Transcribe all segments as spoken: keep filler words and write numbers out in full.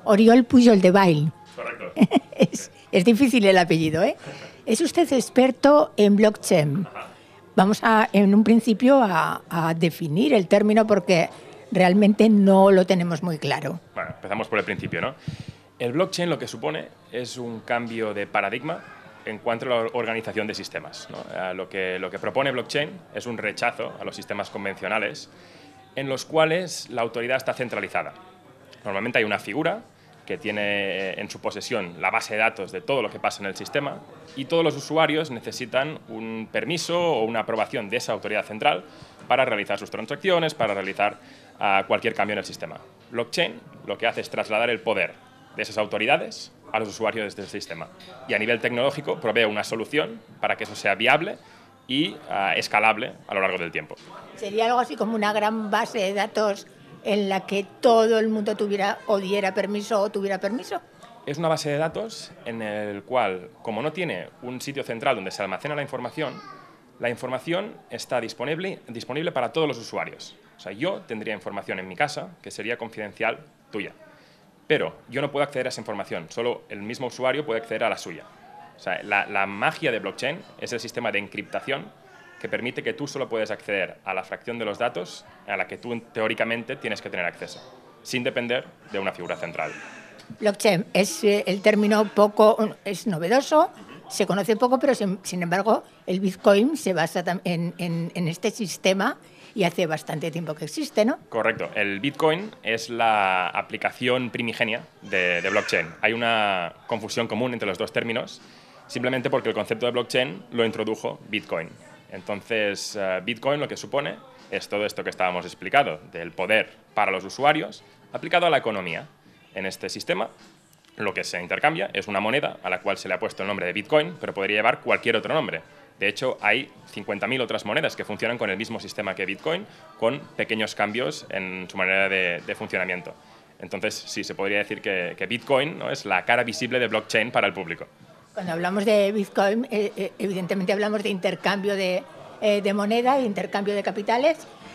Oriol Pujol de Bail. Correcto. es, es difícil el apellido, ¿eh? Es usted experto en blockchain. Vamos a, en un principio a, a definir el término porque realmente no lo tenemos muy claro. Bueno, empezamos por el principio, ¿no? El blockchain lo que supone es un cambio de paradigma en cuanto a la organización de sistemas, ¿no? Eh, lo que, lo que propone blockchain es un rechazo a los sistemas convencionales en los cuales la autoridad está centralizada. Normalmente hay una figura que tiene en su posesión la base de datos de todo lo que pasa en el sistema y todos los usuarios necesitan un permiso o una aprobación de esa autoridad central para realizar sus transacciones, para realizar uh, cualquier cambio en el sistema. Blockchain lo que hace es trasladar el poder de esas autoridades a los usuarios del sistema y a nivel tecnológico provee una solución para que eso sea viable y uh, escalable a lo largo del tiempo. Sería algo así como una gran base de datos en la que todo el mundo tuviera o diera permiso o tuviera permiso. Es una base de datos en el cual, como no tiene un sitio central donde se almacena la información, la información está disponible, disponible para todos los usuarios. O sea, yo tendría información en mi casa que sería confidencial tuya, pero yo no puedo acceder a esa información, solo el mismo usuario puede acceder a la suya. O sea, la, la magia de blockchain es el sistema de encriptación que permite que tú solo puedes acceder a la fracción de los datos a la que tú teóricamente tienes que tener acceso, sin depender de una figura central. Blockchain es eh, el término poco, es novedoso, se conoce poco, pero sin, sin embargo el Bitcoin se basa en, en, en este sistema y hace bastante tiempo que existe, ¿no? Correcto. El Bitcoin es la aplicación primigenia de, de blockchain. Hay una confusión común entre los dos términos, simplemente porque el concepto de blockchain lo introdujo Bitcoin. Entonces, uh, Bitcoin lo que supone es todo esto que estábamos explicando, del poder para los usuarios aplicado a la economía. En este sistema, lo que se intercambia es una moneda a la cual se le ha puesto el nombre de Bitcoin, pero podría llevar cualquier otro nombre. De hecho, hay cincuenta mil otras monedas que funcionan con el mismo sistema que Bitcoin, con pequeños cambios en su manera de, de funcionamiento. Entonces, sí, se podría decir que, que Bitcoin, ¿no?, es la cara visible de blockchain para el público. Cuando hablamos de Bitcoin, eh, eh, evidentemente hablamos de intercambio de, eh, de moneda, intercambio de capitales,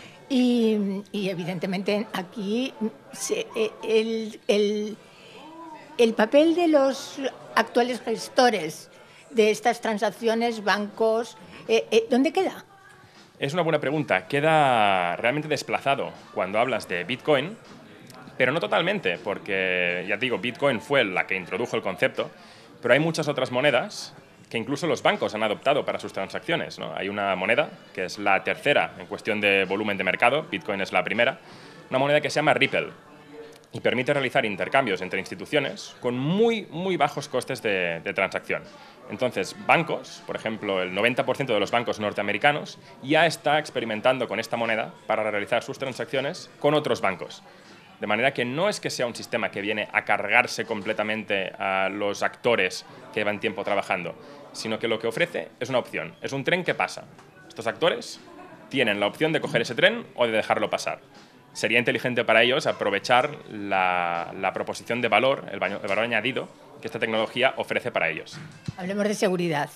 y, y evidentemente aquí se, eh, el, el, el papel de los actuales gestores de estas transacciones, bancos, eh, eh, ¿dónde queda? Es una buena pregunta. Queda realmente desplazado cuando hablas de Bitcoin, pero no totalmente, porque, ya te digo, Bitcoin fue la que introdujo el concepto, pero hay muchas otras monedas que incluso los bancos han adoptado para sus transacciones, ¿no? Hay una moneda que es la tercera en cuestión de volumen de mercado, Bitcoin es la primera, una moneda que se llama Ripple y permite realizar intercambios entre instituciones con muy, muy bajos costes de, de transacción. Entonces, bancos, por ejemplo, el noventa por ciento de los bancos norteamericanos ya está experimentando con esta moneda para realizar sus transacciones con otros bancos. De manera que no es que sea un sistema que viene a cargarse completamente a los actores que llevan tiempo trabajando, sino que lo que ofrece es una opción, es un tren que pasa. Estos actores tienen la opción de coger ese tren o de dejarlo pasar. Sería inteligente para ellos aprovechar la, la proposición de valor, el, el valor añadido que esta tecnología ofrece para ellos. Hablemos de seguridad.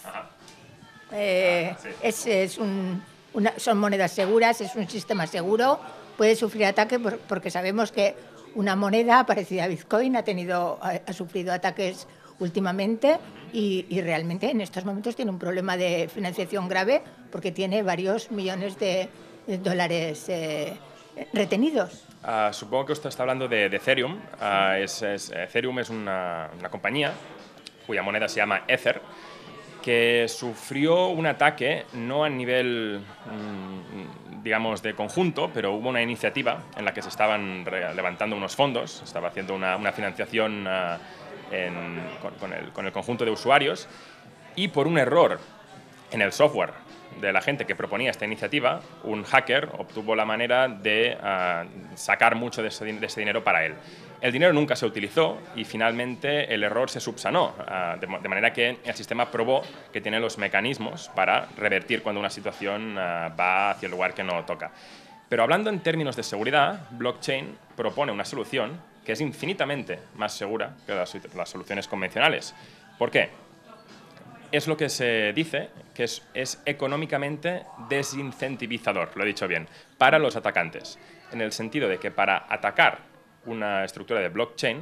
Eh, ah, sí. es, es un, una, son monedas seguras, es un sistema seguro. Puede sufrir ataque porque sabemos que una moneda parecida a Bitcoin ha, tenido, ha, ha sufrido ataques últimamente y, y realmente en estos momentos tiene un problema de financiación grave porque tiene varios millones de, de dólares eh, retenidos. Uh, supongo que usted está hablando de, de Ethereum. Uh, es, es, Ethereum es una, una compañía cuya moneda se llama Ether, que sufrió un ataque no a nivel, mmm, digamos, de conjunto, pero hubo una iniciativa en la que se estaban levantando unos fondos, se estaba haciendo una, una financiación uh, en, con, con, el, con el conjunto de usuarios, y por un error en el software de la gente que proponía esta iniciativa, un hacker obtuvo la manera de uh, sacar mucho de ese, de ese dinero para él. El dinero nunca se utilizó y finalmente el error se subsanó, uh, de, de manera que el sistema probó que tiene los mecanismos para revertir cuando una situación uh, va hacia el lugar que no toca. Pero hablando en términos de seguridad, blockchain propone una solución que es infinitamente más segura que las, las soluciones convencionales. ¿Por qué? Es lo que se dice que es, es económicamente desincentivizador, lo he dicho bien, para los atacantes, en el sentido de que para atacar una estructura de blockchain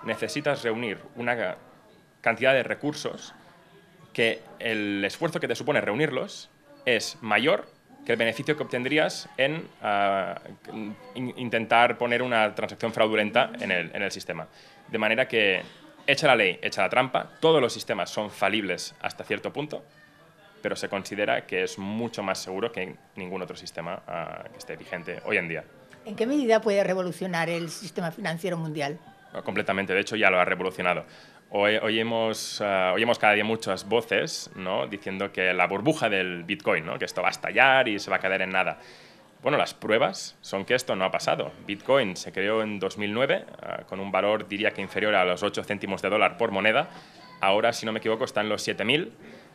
necesitas reunir una cantidad de recursos que el esfuerzo que te supone reunirlos es mayor que el beneficio que obtendrías en uh, in intentar poner una transacción fraudulenta en el, en el sistema. De manera que, hecha la ley, hecha la trampa, todos los sistemas son falibles hasta cierto punto, pero se considera que es mucho más seguro que ningún otro sistema uh, que esté vigente hoy en día. ¿En qué medida puede revolucionar el sistema financiero mundial? Completamente, de hecho ya lo ha revolucionado. Hoy, oímos, uh, oímos cada día muchas voces, ¿no?, diciendo que la burbuja del Bitcoin, ¿no?, que esto va a estallar y se va a quedar en nada. Bueno, las pruebas son que esto no ha pasado. Bitcoin se creó en dos mil nueve uh, con un valor, diría que inferior a los ocho céntimos de dólar por moneda. Ahora, si no me equivoco, está en los siete mil.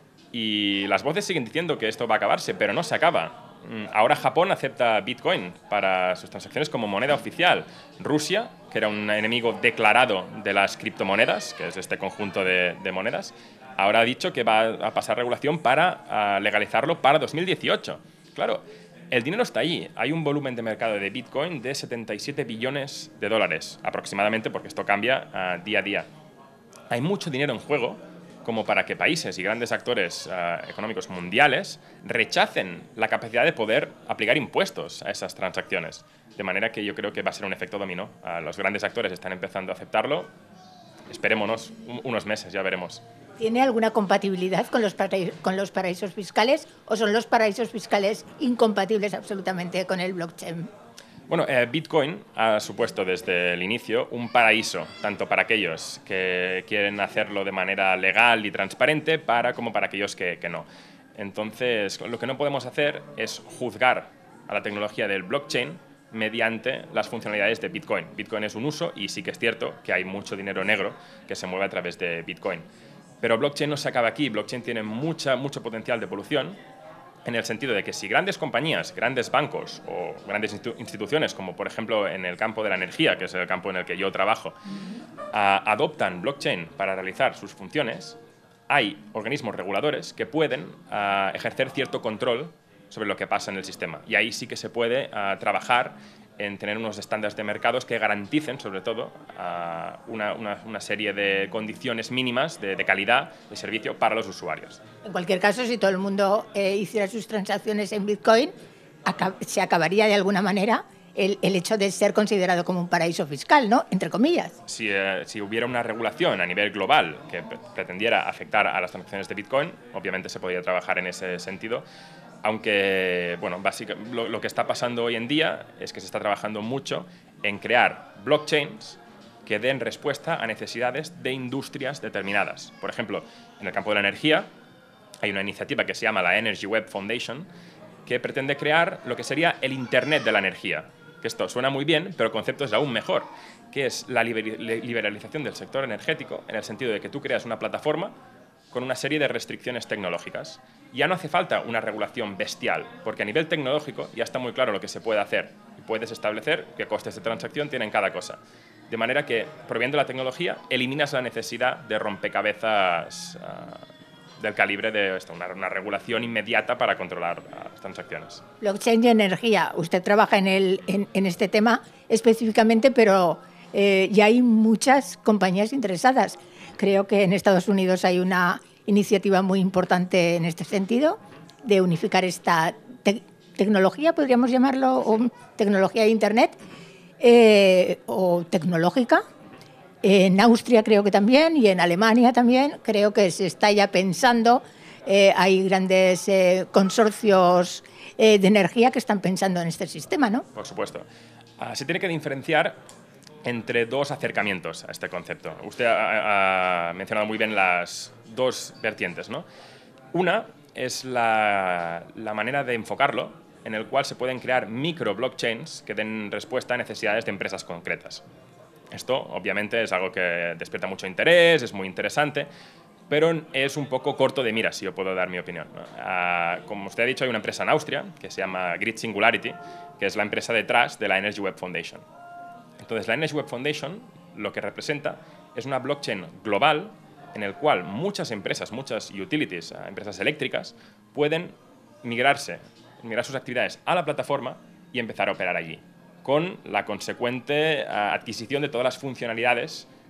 Y las voces siguen diciendo que esto va a acabarse, pero no se acaba. Ahora Japón acepta Bitcoin para sus transacciones como moneda oficial. Rusia, que era un enemigo declarado de las criptomonedas, que es este conjunto de, de monedas, ahora ha dicho que va a pasar regulación para uh, legalizarlo para dos mil dieciocho. Claro, el dinero está ahí. Hay un volumen de mercado de Bitcoin de setenta y siete billones de dólares, aproximadamente, porque esto cambia uh, día a día. Hay mucho dinero en juego como para que países y grandes actores uh, económicos mundiales rechacen la capacidad de poder aplicar impuestos a esas transacciones. De manera que yo creo que va a ser un efecto dominó. Uh, los grandes actores están empezando a aceptarlo. Esperémonos un, unos meses, ya veremos. ¿Tiene alguna compatibilidad con los, con los paraísos fiscales o son los paraísos fiscales incompatibles absolutamente con el blockchain? Bueno, eh, Bitcoin ha supuesto desde el inicio un paraíso, tanto para aquellos que quieren hacerlo de manera legal y transparente, para, como para aquellos que, que no. Entonces, lo que no podemos hacer es juzgar a la tecnología del blockchain mediante las funcionalidades de Bitcoin. Bitcoin es un uso y sí que es cierto que hay mucho dinero negro que se mueve a través de Bitcoin. Pero blockchain no se acaba aquí. Blockchain tiene mucha, mucho potencial de evolución, en el sentido de que si grandes compañías, grandes bancos o grandes instituciones, como por ejemplo en el campo de la energía, que es el campo en el que yo trabajo, uh, adoptan blockchain para realizar sus funciones, hay organismos reguladores que pueden uh, ejercer cierto control sobre lo que pasa en el sistema. Y ahí sí que se puede uh, trabajar en tener unos estándares de mercados que garanticen, sobre todo, uh, una, una, una serie de condiciones mínimas de, de calidad de servicio para los usuarios. En cualquier caso, si todo el mundo eh, hiciera sus transacciones en Bitcoin, acab se acabaría de alguna manera el, el hecho de ser considerado como un paraíso fiscal, ¿no?, entre comillas. Si, eh, si hubiera una regulación a nivel global que pretendiera afectar a las transacciones de Bitcoin, obviamente se podría trabajar en ese sentido. Aunque, bueno, básicamente lo, lo que está pasando hoy en día es que se está trabajando mucho en crear blockchains que den respuesta a necesidades de industrias determinadas. Por ejemplo, en el campo de la energía hay una iniciativa que se llama la Energy Web Foundation que pretende crear lo que sería el Internet de la energía. Que esto suena muy bien, pero el concepto es aún mejor, que es la liberalización del sector energético, en el sentido de que tú creas una plataforma con una serie de restricciones tecnológicas. Ya no hace falta una regulación bestial, porque a nivel tecnológico ya está muy claro lo que se puede hacer y puedes establecer qué costes de transacción tienen cada cosa. De manera que, prohibiendo la tecnología, eliminas la necesidad de rompecabezas uh, del calibre de esto, una, una regulación inmediata para controlar uh, las transacciones. Blockchain y energía. Usted trabaja en, el, en, en este tema específicamente, pero eh, ya hay muchas compañías interesadas. Creo que en Estados Unidos hay una iniciativa muy importante en este sentido, de unificar esta te tecnología, podríamos llamarlo, o tecnología de Internet, eh, o tecnológica. En Austria creo que también, y en Alemania también, creo que se está ya pensando, eh, hay grandes eh, consorcios eh, de energía que están pensando en este sistema, ¿no? Por supuesto. Uh, se tiene que diferenciar entre dos acercamientos a este concepto. Usted ha, ha mencionado muy bien las dos vertientes, ¿no? Una es la, la manera de enfocarlo, en el cual se pueden crear micro blockchains que den respuesta a necesidades de empresas concretas. Esto, obviamente, es algo que despierta mucho interés, es muy interesante, pero es un poco corto de mira, si yo puedo dar mi opinión, ¿no? Uh, como usted ha dicho, hay una empresa en Austria que se llama Grid Singularity, que es la empresa detrás de la Energy Web Foundation. Entonces, la Energy Web Foundation lo que representa es una blockchain global en el cual muchas empresas, muchas utilities, empresas eléctricas, pueden migrarse, migrar sus actividades a la plataforma y empezar a operar allí, con la consecuente adquisición de todas las funcionalidades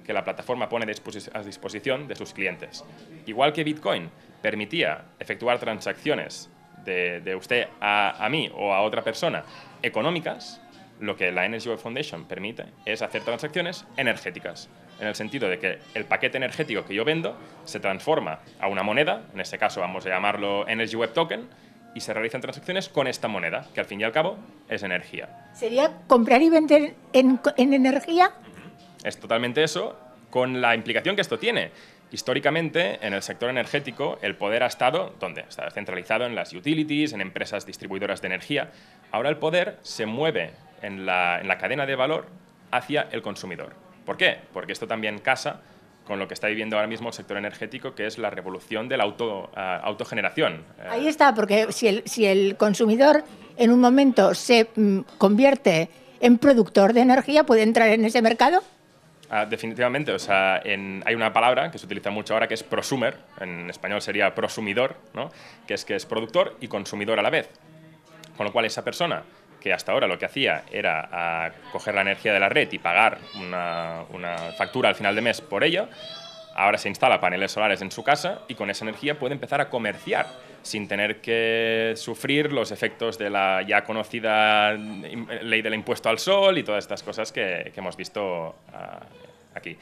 que la plataforma pone a disposición de sus clientes. Igual que Bitcoin permitía efectuar transacciones de, de usted a, a mí o a otra persona económicas, lo que la Energy Web Foundation permite es hacer transacciones energéticas, en el sentido de que el paquete energético que yo vendo se transforma a una moneda, en este caso vamos a llamarlo Energy Web Token, y se realizan transacciones con esta moneda, que al fin y al cabo es energía. ¿Sería comprar y vender en, en energía? Es totalmente eso, con la implicación que esto tiene. Históricamente, en el sector energético, el poder ha estado, ¿dónde? Está centralizado en las utilities, en empresas distribuidoras de energía. Ahora el poder se mueve en la, en la cadena de valor hacia el consumidor. ¿Por qué? Porque esto también casa con lo que está viviendo ahora mismo el sector energético, que es la revolución de la auto, uh, autogeneración. Ahí está, porque si el, si el consumidor en un momento se mm, convierte en productor de energía, ¿puede entrar en ese mercado? Uh, definitivamente, o sea, en, hay una palabra que se utiliza mucho ahora que es prosumer, en español sería prosumidor, ¿no? Que es que es productor y consumidor a la vez. Con lo cual esa persona que hasta ahora lo que hacía era uh, coger la energía de la red y pagar una, una factura al final de mes por ello, ahora se instala paneles solares en su casa y con esa energía puede empezar a comerciar sin tener que sufrir los efectos de la ya conocida ley del impuesto al sol y todas estas cosas que, que hemos visto uh, aquí.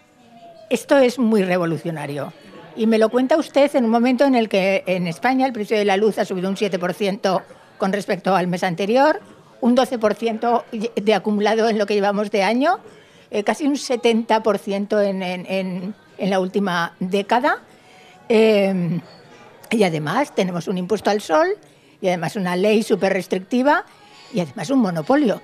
Esto es muy revolucionario. Y me lo cuenta usted en un momento en el que en España el precio de la luz ha subido un siete por ciento con respecto al mes anterior, un doce por ciento de acumulado en lo que llevamos de año, eh, casi un setenta por ciento en, en, en, en la última década. Eh, y además tenemos un impuesto al sol y además una ley súper restrictiva y además un monopolio.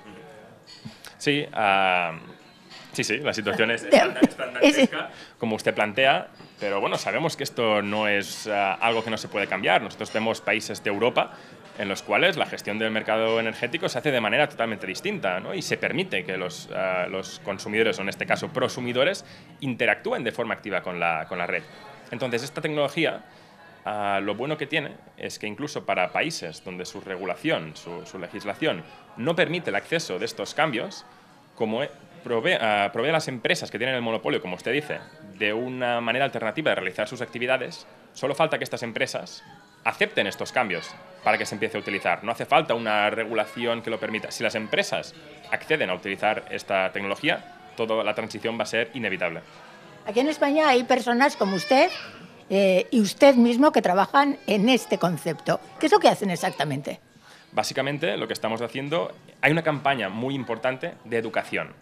Sí, uh, sí, sí, la situación es tan dantesca como usted plantea, pero bueno, sabemos que esto no es uh, algo que no se puede cambiar. Nosotros tenemos países de Europa en los cuales la gestión del mercado energético se hace de manera totalmente distinta, ¿no? Y se permite que los, uh, los consumidores, o en este caso prosumidores, interactúen de forma activa con la, con la red. Entonces, esta tecnología, uh, lo bueno que tiene es que incluso para países donde su regulación, su, su legislación, no permite el acceso de estos cambios, como provee, uh, provee a las empresas que tienen el monopolio, como usted dice, de una manera alternativa de realizar sus actividades, solo falta que estas empresas acepten estos cambios para que se empiece a utilizar. No hace falta una regulación que lo permita. Si las empresas acceden a utilizar esta tecnología, toda la transición va a ser inevitable. Aquí en España hay personas como usted eh, y usted mismo que trabajan en este concepto. ¿Qué es lo que hacen exactamente? Básicamente, lo que estamos haciendo, hay una campaña muy importante de educación.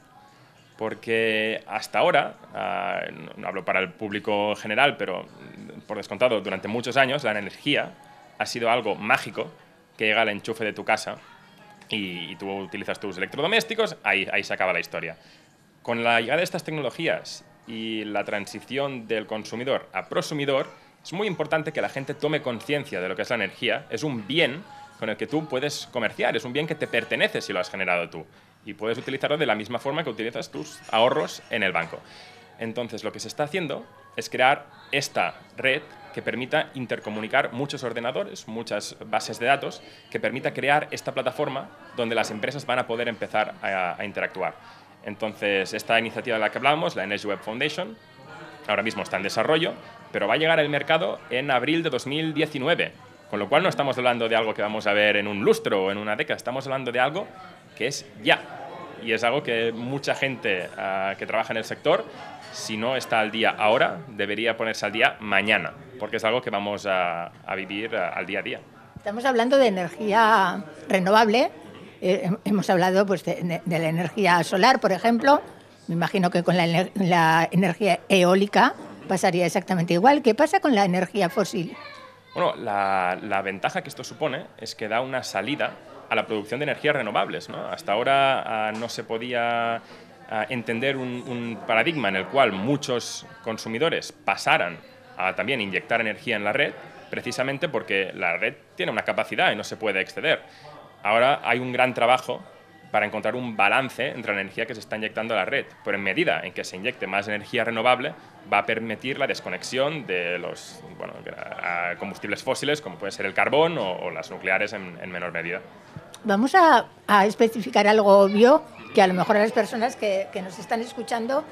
Porque hasta ahora, uh, no hablo para el público general, pero por descontado, durante muchos años la energía ha sido algo mágico que llega al enchufe de tu casa y, y tú utilizas tus electrodomésticos, ahí, ahí se acaba la historia. Con la llegada de estas tecnologías y la transición del consumidor a prosumidor, es muy importante que la gente tome conciencia de lo que es la energía. Es un bien con el que tú puedes comerciar, es un bien que te pertenece si lo has generado tú. Y puedes utilizarlo de la misma forma que utilizas tus ahorros en el banco. Entonces, lo que se está haciendo es crear esta red que permita intercomunicar muchos ordenadores, muchas bases de datos, que permita crear esta plataforma donde las empresas van a poder empezar a, a interactuar. Entonces, esta iniciativa de la que hablamos, la Energy Web Foundation, ahora mismo está en desarrollo, pero va a llegar al mercado en abril de dos mil diecinueve, con lo cual no estamos hablando de algo que vamos a ver en un lustro o en una década, estamos hablando de algo que es ya. Y es algo que mucha gente uh, que trabaja en el sector, si no está al día ahora, debería ponerse al día mañana, porque es algo que vamos a, a vivir uh, al día a día. Estamos hablando de energía renovable. Eh, hemos hablado pues, de, de la energía solar, por ejemplo. Me imagino que con la, la energía eólica pasaría exactamente igual. ¿Qué pasa con la energía fósil? Bueno, la, la ventaja que esto supone es que da una salida a la producción de energías renovables, ¿no? Hasta ahora uh, no se podía uh, entender un, un paradigma en el cual muchos consumidores pasaran a también inyectar energía en la red, precisamente porque la red tiene una capacidad y no se puede exceder. Ahora hay un gran trabajo para encontrar un balance entre la energía que se está inyectando a la red, pero en medida en que se inyecte más energía renovable, va a permitir la desconexión de los bueno, combustibles fósiles, como puede ser el carbón o, o las nucleares en, en menor medida. Vamos a, a especificar algo obvio que a lo mejor a las personas que, que nos están escuchando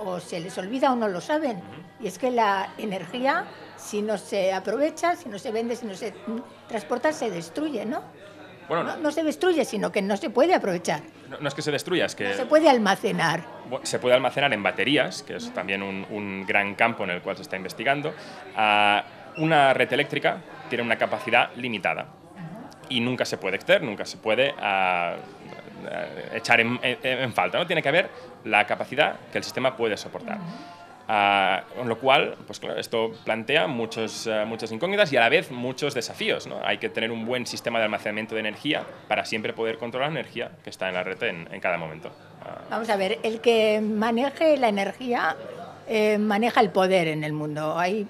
o se les olvida o no lo saben. Y es que la energía, si no se aprovecha, si no se vende, si no se transporta, se destruye, ¿no? Bueno, no, no se destruye, sino que no se puede aprovechar. No, no es que se destruya, es que... No se puede almacenar. Se puede almacenar en baterías, que es también un, un gran campo en el cual se está investigando. Uh, una red eléctrica tiene una capacidad limitada y nunca se puede exceder, nunca se puede uh, uh, echar en, en, en falta, ¿no? Tiene que haber la capacidad que el sistema puede soportar. Uh, con lo cual, pues claro, esto plantea muchos, uh, muchas incógnitas y a la vez muchos desafíos, ¿no? Hay que tener un buen sistema de almacenamiento de energía para siempre poder controlar la energía que está en la red en, en cada momento. Uh, Vamos a ver, el que maneje la energía eh, maneja el poder en el mundo. Hay,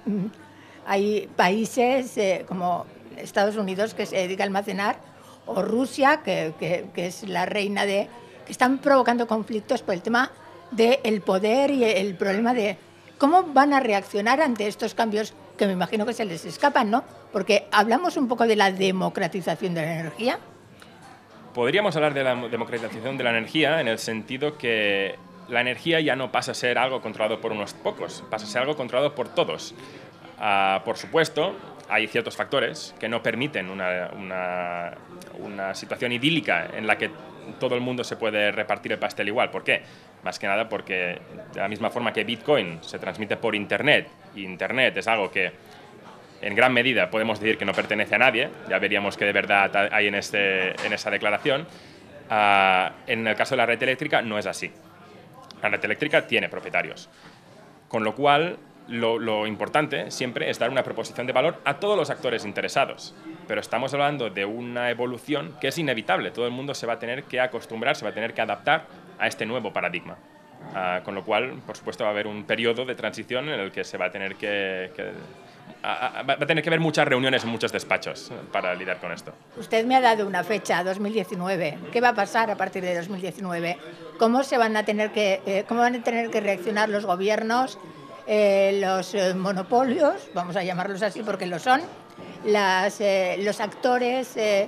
hay países eh, como Estados Unidos que se dedica a almacenar, o Rusia, que, que, que es la reina de... que están provocando conflictos por el tema del poder y el problema de cómo van a reaccionar ante estos cambios que me imagino que se les escapan, ¿no? Porque hablamos un poco de la democratización de la energía. Podríamos hablar de la democratización de la energía en el sentido que la energía ya no pasa a ser algo controlado por unos pocos, pasa a ser algo controlado por todos. Uh, por supuesto, hay ciertos factores que no permiten una, una, una situación idílica en la que todo el mundo se puede repartir el pastel igual. ¿Por qué? Más que nada porque de la misma forma que Bitcoin se transmite por Internet, y Internet es algo que en gran medida podemos decir que no pertenece a nadie, ya veríamos qué de verdad hay en, este, en esa declaración, uh, en el caso de la red eléctrica no es así. La red eléctrica tiene propietarios, con lo cual lo, lo importante siempre es dar una proposición de valor a todos los actores interesados. Pero estamos hablando de una evolución que es inevitable. Todo el mundo se va a tener que acostumbrar, se va a tener que adaptar a este nuevo paradigma. Uh, con lo cual, por supuesto, va a haber un periodo de transición en el que se va a tener que... que a, a, va a tener que haber muchas reuniones en muchos despachos para lidiar con esto. Usted me ha dado una fecha, dos mil diecinueve. ¿Qué va a pasar a partir de dos mil diecinueve? ¿Cómo se van a tener que, eh, cómo van a tener que reaccionar los gobiernos, eh, los eh, monopolios, vamos a llamarlos así porque lo son, las, eh, los actores eh,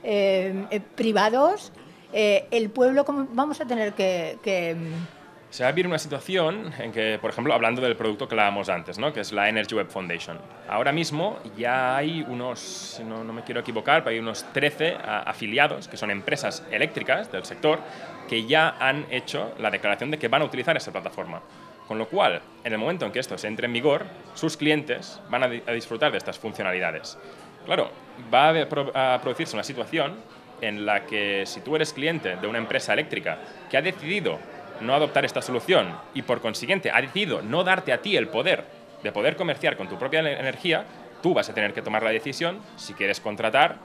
eh, privados, eh, el pueblo? ¿Cómo vamos a tener que, que se va a vivir una situación en que, por ejemplo, hablando del producto que hablábamos antes, ¿no? Que es la Energy Web Foundation. Ahora mismo ya hay unos, si no, no me quiero equivocar, pero hay unos trece a, afiliados, que son empresas eléctricas del sector, que ya han hecho la declaración de que van a utilizar esta plataforma. Con lo cual, en el momento en que esto se entre en vigor, sus clientes van a, a disfrutar de estas funcionalidades. Claro, va a, a producirse una situación en la que si tú eres cliente de una empresa eléctrica que ha decidido no adoptar esta solución y por consiguiente ha decidido no darte a ti el poder de poder comerciar con tu propia energía, tú vas a tener que tomar la decisión si quieres contratar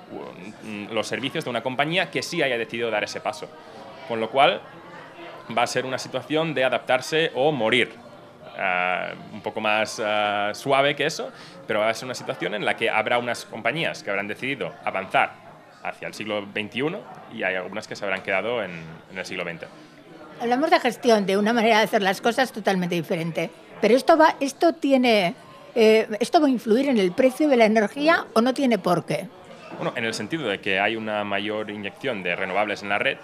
los servicios de una compañía que sí haya decidido dar ese paso. Con lo cual va a ser una situación de adaptarse o morir. Uh, un poco más uh, suave que eso, pero va a ser una situación en la que habrá unas compañías que habrán decidido avanzar hacia el siglo veintiuno y hay algunas que se habrán quedado en, en el siglo veinte. Hablamos de gestión, de una manera de hacer las cosas totalmente diferente, pero esto va, esto tiene, eh, esto va a influir en el precio de la energía o no tiene por qué. Bueno, en el sentido de que hay una mayor inyección de renovables en la red,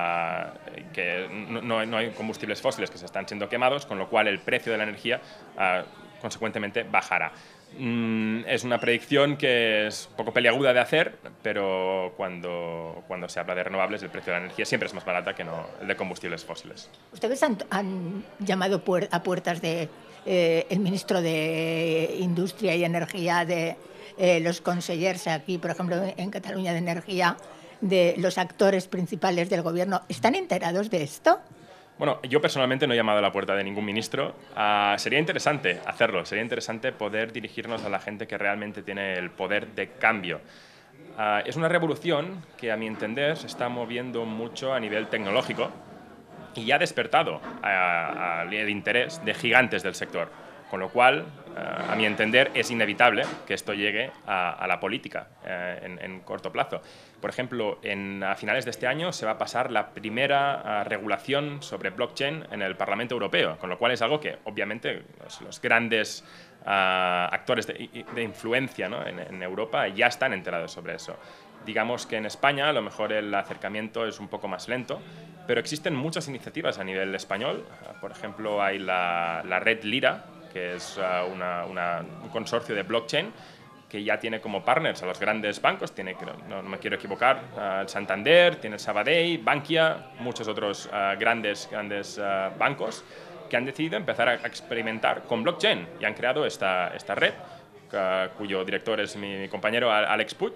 uh, que no, no, no hay combustibles fósiles que se están siendo quemados, con lo cual el precio de la energía uh, consecuentemente bajará. Mm, es una predicción que es un poco peliaguda de hacer, pero cuando, cuando se habla de renovables el precio de la energía siempre es más barata que no el de combustibles fósiles. ¿Ustedes han, han llamado puer a puertas de eh, el ministro de Industria y Energía, de eh, los consellers aquí, por ejemplo, en Cataluña de Energía, de los actores principales del gobierno? ¿Están enterados de esto? Bueno, yo personalmente no he llamado a la puerta de ningún ministro. Uh, sería interesante hacerlo, sería interesante poder dirigirnos a la gente que realmente tiene el poder de cambio. Uh, es una revolución que, a mi entender, se está moviendo mucho a nivel tecnológico y ya ha despertado uh, uh, el interés de gigantes del sector. Con lo cual, uh, a mi entender, es inevitable que esto llegue a, a la política uh, en, en corto plazo. Por ejemplo, en, a finales de este año se va a pasar la primera uh, regulación sobre blockchain en el Parlamento Europeo, con lo cual es algo que, obviamente, los, los grandes uh, actores de, de influencia, ¿no? en, en Europa ya están enterados sobre eso. Digamos que en España a lo mejor el acercamiento es un poco más lento, pero existen muchas iniciativas a nivel español. Por ejemplo, hay la, la red Lira, que es uh, una, una, un consorcio de blockchain que ya tiene como partners a los grandes bancos, tiene, no, no me quiero equivocar, uh, el Santander, tiene el Sabadell, Bankia, muchos otros uh, grandes, grandes uh, bancos que han decidido empezar a experimentar con blockchain y han creado esta, esta red, uh, cuyo director es mi, mi compañero Alex Puig,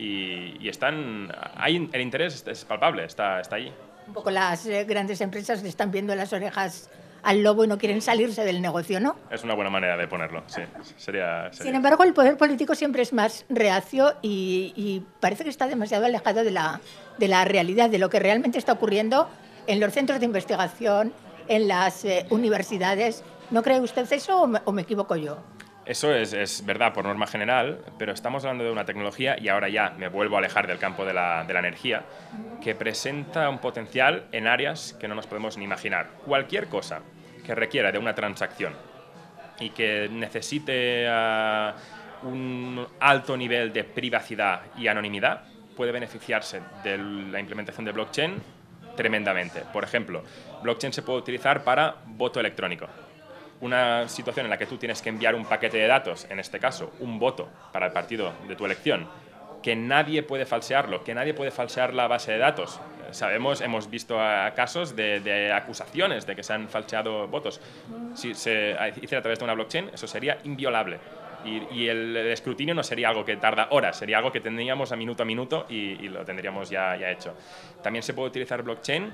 y, y están, hay, el interés es palpable, está, está allí. Un poco las eh, grandes empresas le están viendo las orejas al lobo y no quieren salirse del negocio, ¿no? Es una buena manera de ponerlo, sí. Sería, sería... Sin embargo, el poder político siempre es más reacio y, y parece que está demasiado alejado de la, de la realidad, de lo que realmente está ocurriendo en los centros de investigación, en las eh, universidades. ¿No cree usted eso o me, o me equivoco yo? Eso es, es verdad por norma general, pero estamos hablando de una tecnología, y ahora ya me vuelvo a alejar del campo de la, de la energía, que presenta un potencial en áreas que no nos podemos ni imaginar. Cualquier cosa que requiera de una transacción y que necesite uh, un alto nivel de privacidad y anonimidad puede beneficiarse de la implementación de blockchain tremendamente. Por ejemplo, blockchain se puede utilizar para voto electrónico. Una situación en la que tú tienes que enviar un paquete de datos, en este caso, un voto para el partido de tu elección, que nadie puede falsearlo, que nadie puede falsear la base de datos. Sabemos, hemos visto casos de, de acusaciones de que se han falseado votos. Si se hiciera a través de una blockchain, eso sería inviolable. Y, y el, el escrutinio no sería algo que tarda horas, sería algo que tendríamos a minuto a minuto y, y lo tendríamos ya, ya hecho. También se puede utilizar blockchain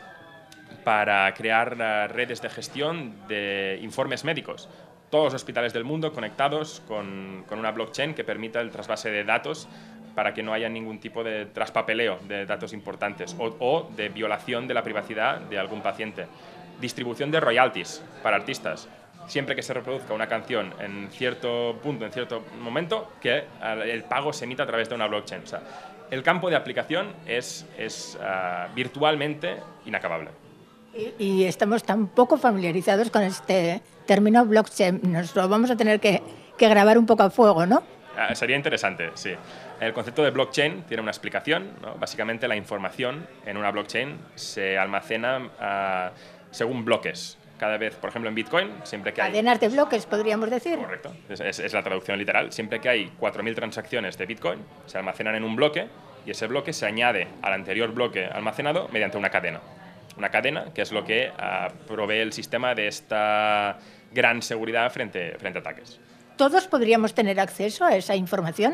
para crear uh, redes de gestión de informes médicos. Todos los hospitales del mundo conectados con, con una blockchain que permita el trasvase de datos para que no haya ningún tipo de traspapeleo de datos importantes o, o de violación de la privacidad de algún paciente. Distribución de royalties para artistas. Siempre que se reproduzca una canción en cierto punto, en cierto momento, que el pago se emita a través de una blockchain. O sea, el campo de aplicación es, es uh, virtualmente inacabable. Y, y estamos tan poco familiarizados con este término blockchain. Nos lo vamos a tener que, que grabar un poco a fuego, ¿no? Uh, sería interesante, sí. El concepto de blockchain tiene una explicación, ¿no? Básicamente la información en una blockchain se almacena uh, según bloques. Cada vez, por ejemplo, en Bitcoin, siempre que hay... Cadenas de bloques, podríamos decir. Correcto, es, es, es la traducción literal. Siempre que hay cuatro mil transacciones de Bitcoin, se almacenan en un bloque y ese bloque se añade al anterior bloque almacenado mediante una cadena. Una cadena que es lo que uh, provee el sistema de esta gran seguridad frente, frente a ataques. ¿Todos podríamos tener acceso a esa información?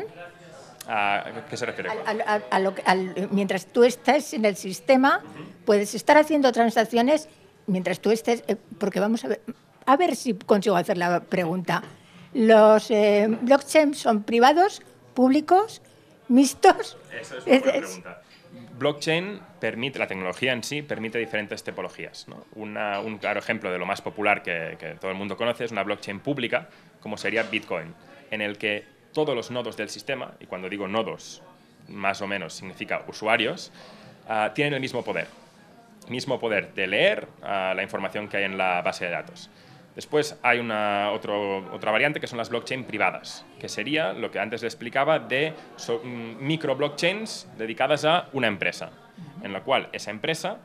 ¿A qué se refiere? Al, al, a lo, al, mientras tú estés en el sistema, uh-huh. puedes estar haciendo transacciones mientras tú estés... Eh, porque vamos a ver, a ver si consigo hacer la pregunta. ¿Los eh, blockchains son privados, públicos, mixtos? Esa es una buena pregunta. Blockchain permite, la tecnología en sí permite diferentes tipologías, ¿no? Una, un claro ejemplo de lo más popular que, que todo el mundo conoce es una blockchain pública, como sería Bitcoin, en el que todos los nodos del sistema, y cuando digo nodos, más o menos significa usuarios, uh, tienen el mismo poder. Mismo poder de leer uh, la información que hay en la base de datos. Después hay una otro, otra variante que son las blockchain privadas, que sería lo que antes le explicaba de so, micro blockchains dedicadas a una empresa, en la cual esa empresa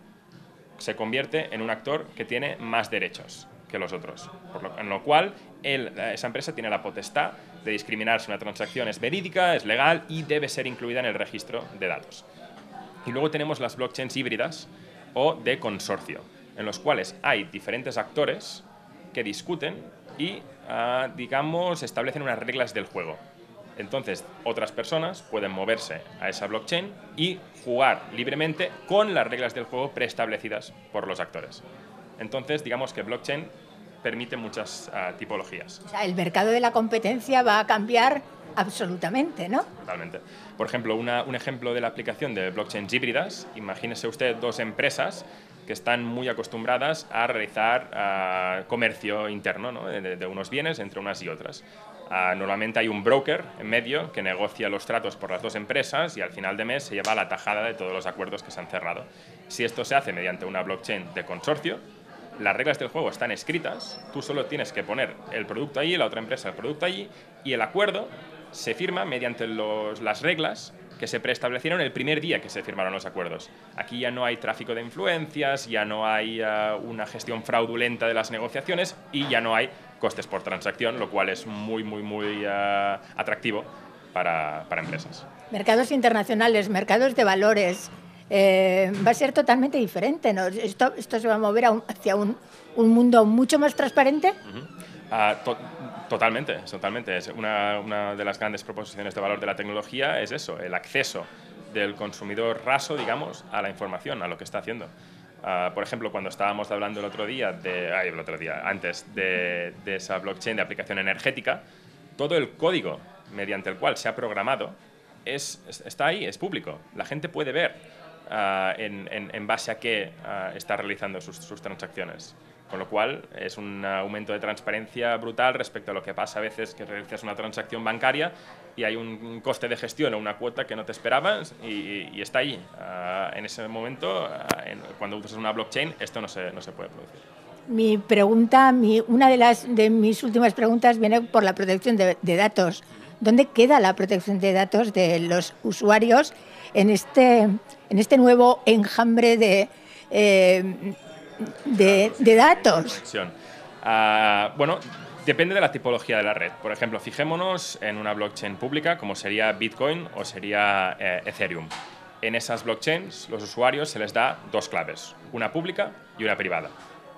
se convierte en un actor que tiene más derechos que los otros, por lo, en lo cual él, esa empresa tiene la potestad de discriminar si una transacción es verídica, es legal y debe ser incluida en el registro de datos. Y luego tenemos las blockchains híbridas o de consorcio, en los cuales hay diferentes actores que discuten y, uh, digamos, establecen unas reglas del juego. Entonces, otras personas pueden moverse a esa blockchain y jugar libremente con las reglas del juego preestablecidas por los actores. Entonces, digamos que blockchain permite muchas uh, tipologías. O sea, el mercado de la competencia va a cambiar absolutamente, ¿no? Totalmente. Por ejemplo, una, un ejemplo de la aplicación de blockchains híbridas, imagínese usted dos empresas que están muy acostumbradas a realizar uh, comercio interno, ¿no? de, de unos bienes entre unas y otras. Uh, normalmente hay un broker en medio que negocia los tratos por las dos empresas y al final de mes se lleva la tajada de todos los acuerdos que se han cerrado. Si esto se hace mediante una blockchain de consorcio, las reglas del juego están escritas, tú solo tienes que poner el producto allí, la otra empresa el producto allí, y el acuerdo se firma mediante los, las reglas que se preestablecieron el primer día que se firmaron los acuerdos. Aquí ya no hay tráfico de influencias, ya no hay uh, una gestión fraudulenta de las negociaciones y ya no hay costes por transacción, lo cual es muy, muy, muy uh, atractivo para, para empresas. Mercados internacionales, mercados de valores, eh, va a ser totalmente diferente, ¿no? Esto, esto se va a mover a un, hacia un, un mundo mucho más transparente. Uh-huh. uh, to totalmente, totalmente. Es una, una de las grandes proposiciones de valor de la tecnología es eso, el acceso del consumidor raso, digamos, a la información, a lo que está haciendo. Uh, por ejemplo, cuando estábamos hablando el otro día, de, ay, el otro día, antes de, de esa blockchain de aplicación energética, todo el código mediante el cual se ha programado es, es, está ahí, es público. La gente puede ver uh, en, en, en base a qué uh, está realizando sus, sus transacciones. Con lo cual, es un aumento de transparencia brutal respecto a lo que pasa a veces que realizas una transacción bancaria y hay un coste de gestión o una cuota que no te esperabas y, y está ahí. Uh, en ese momento, uh, en, cuando usas una blockchain, esto no se, no se puede producir. Mi pregunta, mi, una de, las, de mis últimas preguntas viene por la protección de, de datos. ¿Dónde queda la protección de datos de los usuarios en este, en este nuevo enjambre de... Eh, De, de datos? Uh, bueno, depende de la tipología de la red. Por ejemplo, fijémonos en una blockchain pública como sería Bitcoin o sería eh, Ethereum. En esas blockchains, los usuarios se les da dos claves, una pública y una privada.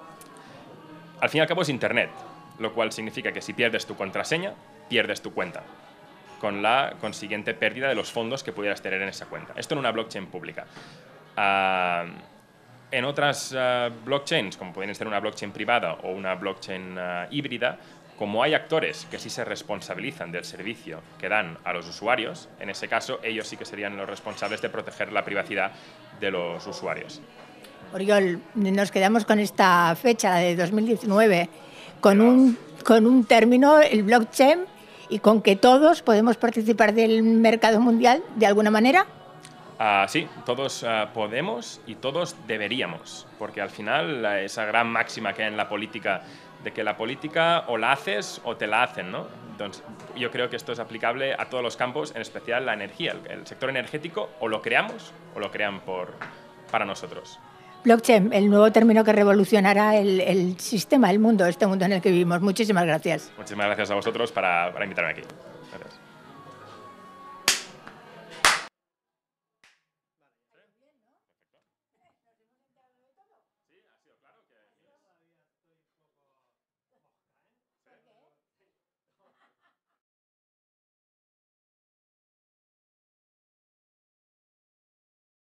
Al fin y al cabo es Internet, lo cual significa que si pierdes tu contraseña, pierdes tu cuenta, con la consiguiente pérdida de los fondos que pudieras tener en esa cuenta. Esto en una blockchain pública. Uh, En otras uh, blockchains, como pueden ser una blockchain privada o una blockchain uh, híbrida, como hay actores que sí se responsabilizan del servicio que dan a los usuarios, en ese caso ellos sí que serían los responsables de proteger la privacidad de los usuarios. Oriol, nos quedamos con esta fecha de dos mil diecinueve, con un, con un término, el blockchain, y con que todos podemos participar del mercado mundial de alguna manera. Uh, sí, todos uh, podemos y todos deberíamos, porque al final uh, esa gran máxima que hay en la política, de que la política o la haces o te la hacen, ¿no? Entonces, yo creo que esto es aplicable a todos los campos, en especial la energía. El, el sector energético o lo creamos o lo crean por, para nosotros. Blockchain, el nuevo término que revolucionará el, el sistema, el mundo, este mundo en el que vivimos. Muchísimas gracias. Muchísimas gracias a vosotros para, para invitarme aquí.